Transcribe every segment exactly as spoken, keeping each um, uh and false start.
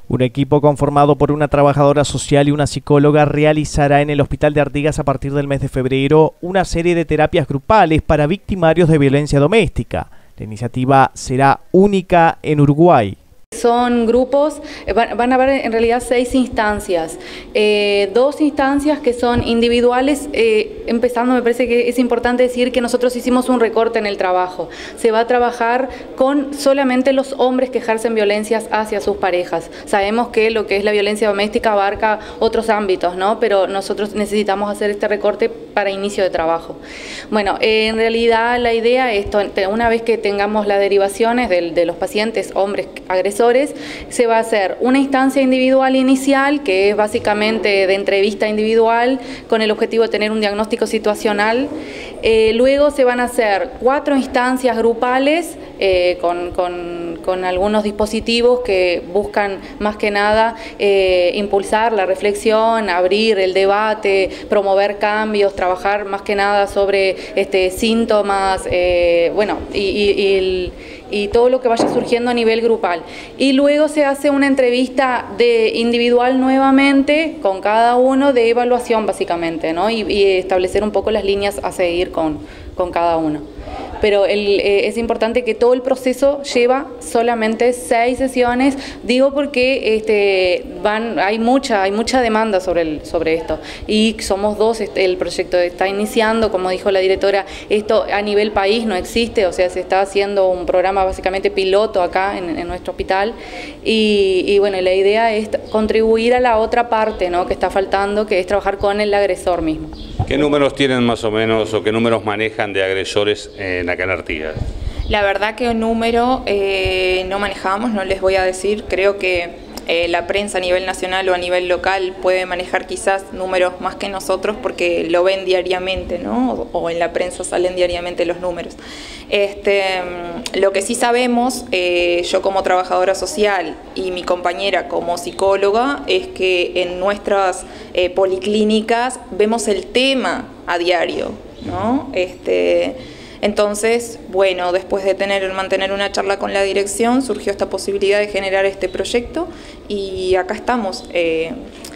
Un equipo conformado por una trabajadora social y una psicóloga realizará en el Hospital de Artigas a partir del mes de febrero una serie de terapias grupales para victimarios de violencia doméstica. La iniciativa será única en Uruguay. Son grupos, van a haber en realidad seis instancias, eh, dos instancias que son individuales, eh, empezando me parece que es importante decir que nosotros hicimos un recorte en el trabajo. Se va a trabajar con solamente los hombres que ejercen violencias hacia sus parejas. Sabemos que lo que es la violencia doméstica abarca otros ámbitos, ¿no? Pero nosotros necesitamos hacer este recorte para inicio de trabajo. Bueno, eh, en realidad la idea es, una vez que tengamos las derivaciones de, de los pacientes, hombres agresores, se va a hacer una instancia individual inicial, que es básicamente de entrevista individual con el objetivo de tener un diagnóstico situacional. Eh, luego se van a hacer cuatro instancias grupales eh, con, con, con algunos dispositivos que buscan más que nada eh, impulsar la reflexión, abrir el debate, promover cambios, trabajar más que nada sobre este, síntomas, eh, bueno, y, y, y el, y todo lo que vaya surgiendo a nivel grupal. Y luego se hace una entrevista de individual nuevamente con cada uno de evaluación básicamente, ¿no? Y, y establecer un poco las líneas a seguir con, con cada uno. Pero el, eh, es importante que todo el proceso lleva solamente seis sesiones, digo porque este, van, hay mucha, hay mucha demanda sobre, el, sobre esto y somos dos, este, el proyecto está iniciando, como dijo la directora, esto a nivel país no existe, o sea, se está haciendo un programa básicamente piloto acá en, en nuestro hospital y, y bueno, la idea es contribuir a la otra parte, ¿no?, que está faltando, que es trabajar con el agresor mismo. ¿Qué números tienen más o menos o qué números manejan de agresores en acá en Artigas? La verdad que un número eh, no manejamos, no les voy a decir, creo que eh, la prensa a nivel nacional o a nivel local puede manejar quizás números más que nosotros porque lo ven diariamente, ¿no? O, o en la prensa salen diariamente los números. Este, lo que sí sabemos, eh, yo como trabajadora social y mi compañera como psicóloga, es que en nuestras eh, policlínicas vemos el tema a diario, ¿no? Este, Entonces, bueno, después de tener, mantener una charla con la dirección, surgió esta posibilidad de generar este proyecto y acá estamos eh,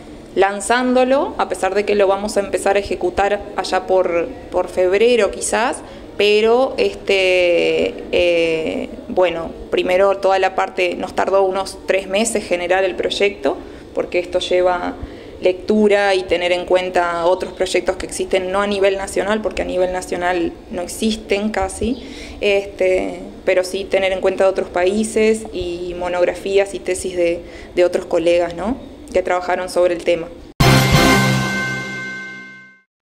lanzándolo, a pesar de que lo vamos a empezar a ejecutar allá por, por febrero quizás, pero este, eh, bueno, primero toda la parte, nos tardó unos tres meses generar el proyecto, porque esto lleva lectura y tener en cuenta otros proyectos que existen, no a nivel nacional, porque a nivel nacional no existen casi, este, pero sí tener en cuenta otros países y monografías y tesis de, de otros colegas, ¿no?, que trabajaron sobre el tema.